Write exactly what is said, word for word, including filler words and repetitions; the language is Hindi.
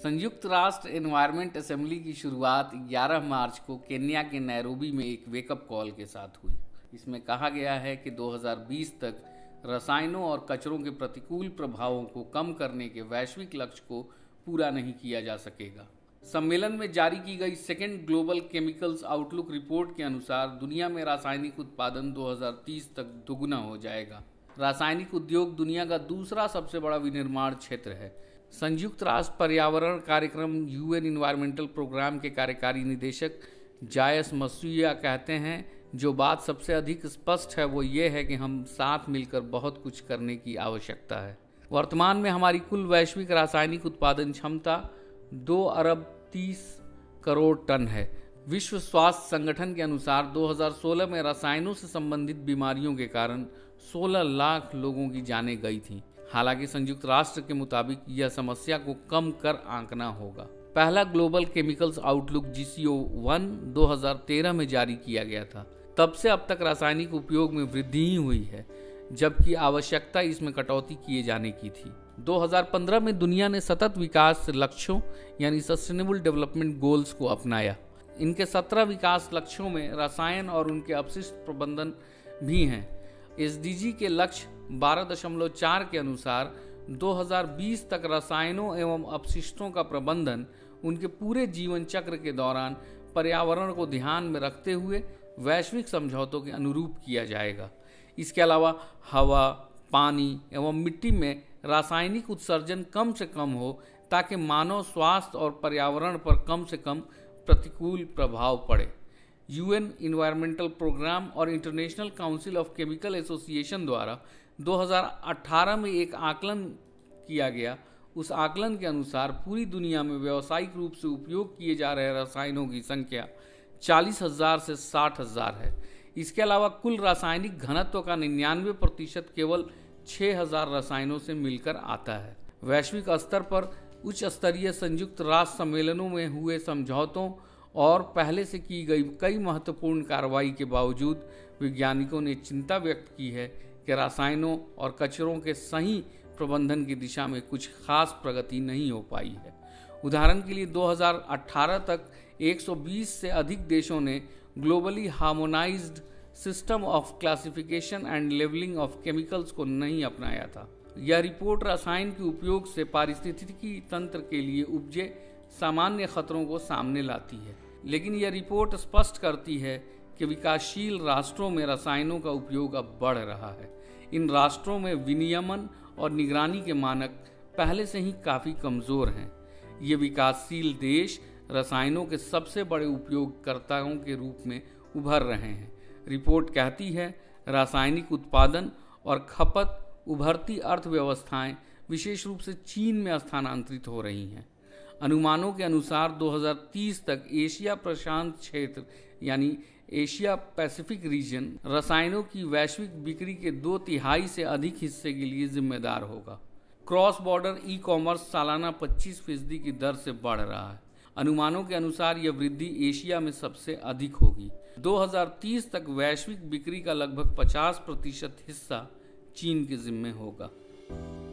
संयुक्त राष्ट्र एनवायरनमेंट असेंबली की शुरुआत ग्यारह मार्च को केन्या के नैरोबी में एक वेकअप कॉल के साथ हुई। इसमें कहा गया है कि दो हज़ार बीस तक रसायनों और कचरों के प्रतिकूल प्रभावों को कम करने के वैश्विक लक्ष्य को पूरा नहीं किया जा सकेगा। सम्मेलन में जारी की गई second global chemicals outlook report के अनुसार दुनिया में रासायनिक उत्पादन दो हज़ार तीस तक दोगुना हो जाएगा। रासायनिक उद्योग दुनिया का दूसरा सबसे बड़ा विनिर्माण क्षेत्र है। संयुक्त राष्ट्र पर्यावरण कार्यक्रम यूएन इन्वायरमेंटल प्रोग्राम के कार्यकारी निदेशक जायस मसूया कहते हैं, जो बात सबसे अधिक स्पष्ट है वो ये है कि हम साथ मिलकर बहुत कुछ करने की आवश्यकता है। वर्तमान में हमारी कुल वैश्विक रासायनिक उत्पादन क्षमता दो अरब तीस करोड़ टन है। विश्व स्वास्थ्य संगठन के अनुसार दो हज़ार सोलह में रसायनों से संबंधित बीमारियों के कारण सोलह लाख लोगों की जानें गई थीं। हालांकि संयुक्त राष्ट्र के मुताबिक यह समस्या को कम कर आंकना होगा। पहला global chemicals outlook G C O one दो हज़ार तेरह में जारी किया गया था। तब से अब तक रासायनिक उपयोग में वृद्धि ही हुई है, जबकि आवश्यकता इसमें कटौती किए जाने की थी। दो हज़ार पंद्रह में दुनिया ने सतत विकास लक्ष्यों यानी सस्टेनेबल डेवलपमेंट गोल्स को अपनाया। इनके सत्रह विकास लक्ष्यों में रसायन और उनके अपशिष्ट प्रबंधन भी हैं। एस डी जी के लक्ष्य बारह दशमलव चार के अनुसार दो हज़ार बीस तक रसायनों एवं अपशिष्टों का प्रबंधन उनके पूरे जीवन चक्र के दौरान पर्यावरण को ध्यान में रखते हुए वैश्विक समझौतों के अनुरूप किया जाएगा। इसके अलावा हवा, पानी एवं मिट्टी में रासायनिक उत्सर्जन कम से कम हो, ताकि मानव स्वास्थ्य और पर्यावरण पर कम से कम प्रतिकूल प्रभाव पड़े। यूएन इन्वायरमेंटल प्रोग्राम और international council of chemical association द्वारा दो हज़ार अठारह में एक आकलन किया गया। उस आकलन के अनुसार पूरी दुनिया में व्यावसायिक रूप से उपयोग किए जा रहे रसायनों की संख्या चालीस हजार से साठ हजार है। इसके अलावा कुल रासायनिक घनत्व का निन्यानवे प्रतिशत केवल छः हजार रसायनों से मिलकर आता है। वैश्विक स्तर पर उच्च स्तरीय संयुक्त राष्ट्र सम्मेलनों में हुए समझौतों और पहले से की गई कई महत्वपूर्ण कार्रवाई के बावजूद वैज्ञानिकों ने चिंता व्यक्त की है कि रसायनों और कचरों के सही प्रबंधन की दिशा में कुछ खास प्रगति नहीं हो पाई है। उदाहरण के लिए दो हज़ार अठारह तक एक सौ बीस से अधिक देशों ने globally harmonised system of classification and labelling of chemicals को नहीं अपनाया था। यह रिपोर्ट रसायन के उपयोग से पारिस्थितिकी तंत्र के लिए उपजे सामान्य खतरों को सामने लाती है, लेकिन यह रिपोर्ट स्पष्ट करती है कि विकासशील राष्ट्रों में रसायनों का उपयोग अब बढ़ रहा है। इन राष्ट्रों में विनियमन और निगरानी के मानक पहले से ही काफ़ी कमज़ोर हैं। ये विकासशील देश रसायनों के सबसे बड़े उपयोगकर्ताओं के रूप में उभर रहे हैं। रिपोर्ट कहती है, रासायनिक उत्पादन और खपत उभरती अर्थव्यवस्थाएं विशेष रूप से चीन में स्थानांतरित हो रही हैं। अनुमानों के अनुसार दो हज़ार तीस तक एशिया प्रशांत क्षेत्र यानी एशिया पैसिफिक रीजन रसायनों की वैश्विक बिक्री के दो तिहाई से अधिक हिस्से के लिए जिम्मेदार होगा। क्रॉस बॉर्डर ई कॉमर्स सालाना पच्चीस फीसदी की दर से बढ़ रहा है। अनुमानों के अनुसार यह वृद्धि एशिया में सबसे अधिक होगी। दो हज़ार तीस तक वैश्विक बिक्री का लगभग पचास प्रतिशत हिस्सा चीन के जिम्मे होगा।